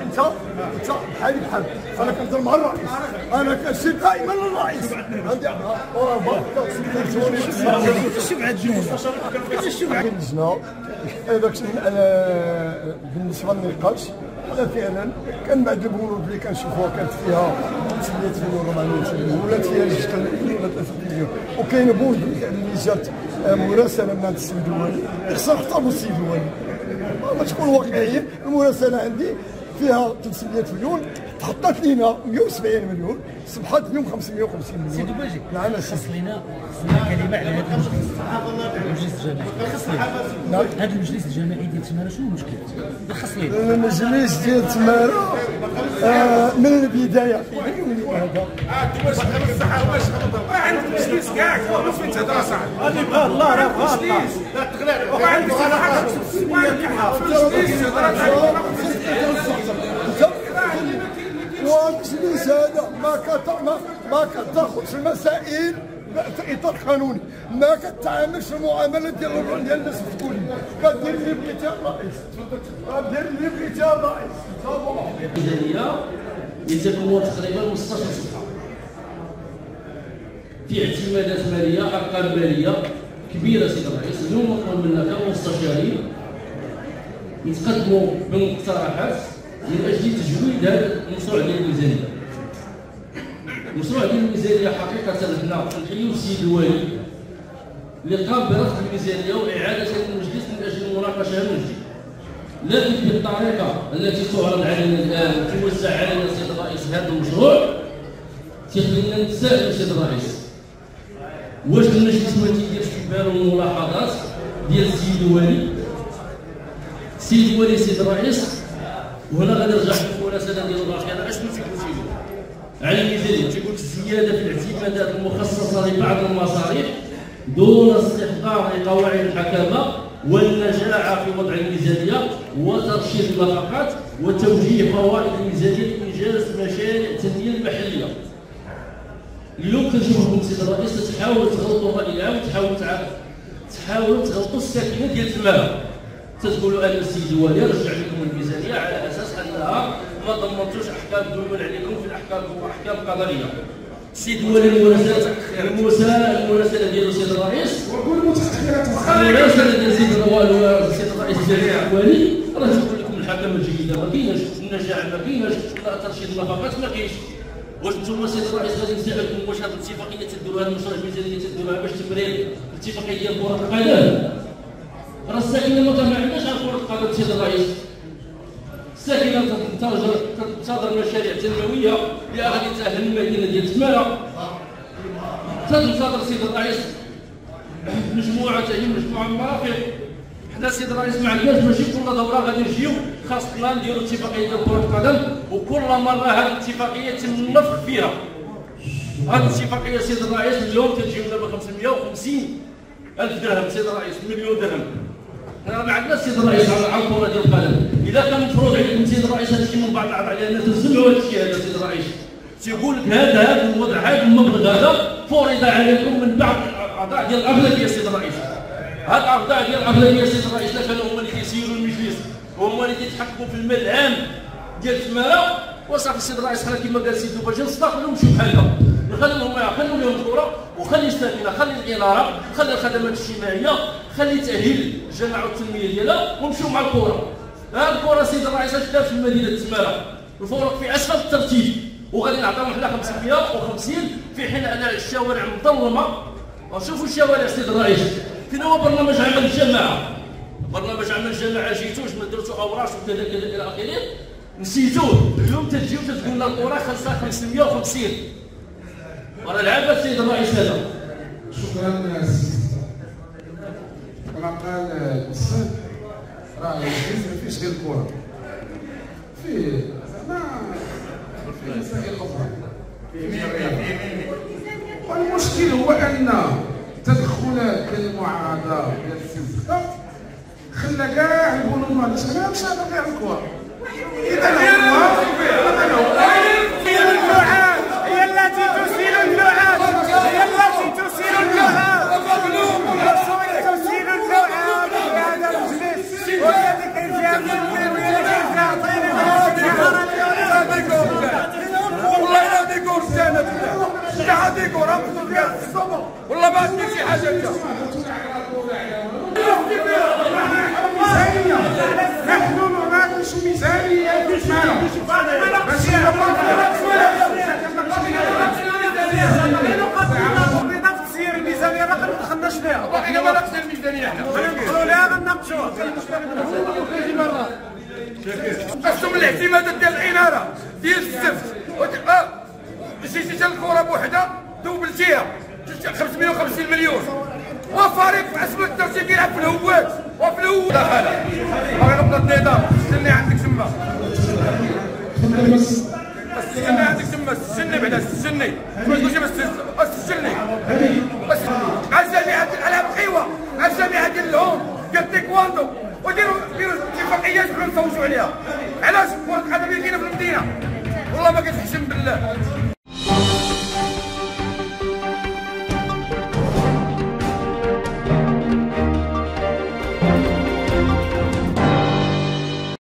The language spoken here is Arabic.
انت بحالي بحال. انا كنهضر مع الرئيس، انا كنشي دائما للرئيس. عندي الشبعه اللجنه هذاك بالنسبه للنقاش. انا فعلا كان بعض البنود اللي كنشوفوها كانت فيها 300 مليون 400 مليون، ولات فيها 6 مليون ولا 3 مليون. وكاين بند اللي جات مراسله من عند السيد الوالي، خصنا نحترموا السيد الوالي. ما تكون واقعيين. المراسله عندي فيها 300 مليون، تحطت لينا 170 مليون، صبحت اليوم 550 مليون. سيدي باجي نعم خص لينا كلمه على هذا المجلس الجماعي. خص لينا هذا المجلس الجماعي ديال تمارا شنو المشكل؟ خص لينا المجلس ديال تمارا من البدايه هذا واش الصحه واش عندك مجلس كاع فين تهضر صاحبي الله راه غلط لا تغلق وعندك صحه والمجلس هذا ما كتاخذش المسائل في اطار قانوني، ما كتعاملش المعامله ديال الناس الكل. كدير اللي بغيتي الرئيس، كدير اللي بغيتي الرئيس. الميزانيه يتكون تقريبا من 16 صفحه في اعتمادات ماليه، ارقام ماليه كبيره. سيدي الرئيس اليوم مطلوب منا كمستشارين يتقدموا بمقترحات من اجل تجويد هذا المشروع ديال الميزانيه. المشروع ديال الميزانيه حقيقه حنا كنحيوا السيد الوالي اللي قام برفض الميزانيه واعاده المجلس من اجل المناقشه من جديد، لكن بالطريقه التي تعرض علينا الان توزع علينا السيد الرئيس هذا المشروع تخلينا نتساءل السيد الرئيس واش المجلس ما تيديرش في بالو الملاحظات ديال السيد الوالي. السيد الوالي سيد الرئيس، وهنا غادي نرجع للمراسله ديال الرشيد. اشنو تيقول سيدي على الميزانيه؟ تيقول الزياده في الاعتمادات المخصصه لبعض المصاريف دون استحقاق لقواعد الحكامه والنجاعه في وضع الميزانيه وترشيد النفقات وتوجيه فوائد الميزانيه لانجاز مشاريع التنميه المحليه. اليوم كنشوفكم سيد الرئيس تحاولوا تغلطوا الراي العام، تحاولوا تغلطوا الساكنه ديال تمارا. تقولوا ان السيد الوالي رجع لكم الميزانيه على اساس انها ما ضمنتوش احكام دول عليكم في الاحكام القضائيه. السيد الوالي المراسله ديال السيد الرئيس المراسله ديال السيد الرئيس الجليل الوالي راه تقول لكم الحكم الجيده ما كايناش، النجاح ما كايناش، ترشيد النفقات ما كاينش. واش نتوما سيد الرئيس غادي نسالكم واش هذه الاتفاقيه تديروها المشروع الميزانيه تديروها باش تمرير الاتفاقيه ديال كره القدم؟ راه الساكنه ما عندناش على كره القدم سيد الرئيس. الساكنه تنتظر مشاريع تنمويه اللي غادي تاهل المدينه ديال تمارا. تنتظر سيد الرئيس مجموعه من المرافق. حنا سيد الرئيس ما عندناش ماشي كل دوره غادي نجيو خاصنا نديروا اتفاقيه ديال كره القدم، وكل مره هذه الاتفاقيه يتم النفخ فيها. هذه الاتفاقيه سيد الرئيس اليوم تجيو دابا 550 ألف درهم سيد الرئيس، مليون درهم. حنا ما عندناش سيد الرئيس على الكره ديال القدم. اذا كان مفروض عليكم سيد الرئيس هذا الشيء من بعض الاعضاء ديالنا تسمعوا هذا الشيء هذا سيد الرئيس. تيقول لك هذا الوضع هذا المبلغ هذا فرض عليكم من بعض الاعضاء ديال الاغلبيه سيد الرئيس. هاد الاعضاء ديال الاغلبيه سيد الرئيس لا كانوا هما اللي كيسيروا المجلس وهما اللي كيتحكموا في المال العام ديال تمارا، وصافي السيد الرئيس خلى كما قال سيدو باش نستقبلوا نمشيو بحالنا. خلوا لهم الكره وخلي الساكنه، خلي الاناره، خلي الخدمات الاجتماعيه، خلي تاهيل الجامعه والتنميه ديالها ونمشيو مع الكره. هاد الكره سيد الرئيس اش دار في مدينه تمارا؟ الفرق في اسفل الترتيب، وغادي نعطيهم حنا 550 في حين ان الشوارع مظلمه. وشوفوا الشوارع سيد الرئيس. فين هو برنامج عمل الجماعه؟ برنامج عمل الجماعه جيتوش ما درتوا اوراش وكذا كذا الى اخره، نسيتوه. اليوم تجيو تقول لنا الكره خاصها 550. وراه العبث سيد الرئيس هذا. شكرا سيدي. كما قال الاستاذ راه المجلس ما فيش غير الكره، فيه زعما فيه مسائل اخرى، فيه الرياضه. والمشكل هو ان تدخلات المعارضه ديال السلسله خلى كاع يقولوا ما عندناش غير مشى غير الكره. اذا هي اللعاب هي التي تثير اللعاب، هي التي تثير اللعاب، تثير اللعاب في هذا المجلس. والذي كيجي من التنوير كيعطيني والله ما عندك شي حاجه انت. نحن نناقش ميزانيه بنفس سير الميزانيه ما دخلناش فيها. باقي ما ناقشنا الميزانيه حنا. غنقولوا لها غنناقشوها. قسم الاعتمادات ديال الاناره ديال الزفت. جيتي حتى الكره بوحده دوبلتيها 550 مليون. وفريق في عصبة الترتيب كيلعب في الهوات وفي الهوات دخلها. باغي نبدا النظام استني عندك تما. استني عندك تما استني بعدا استني. ما تقولش بس استني. بس مع الجامعة ديال الالعاب القوى مع الجامعة ديال الهوم ديال التايكواندو وديروا اتفاقيات بغيو نفوزوا عليها. علاش؟ كرة القدم اللي كاينة في المدينة والله ما كتحشم بالله.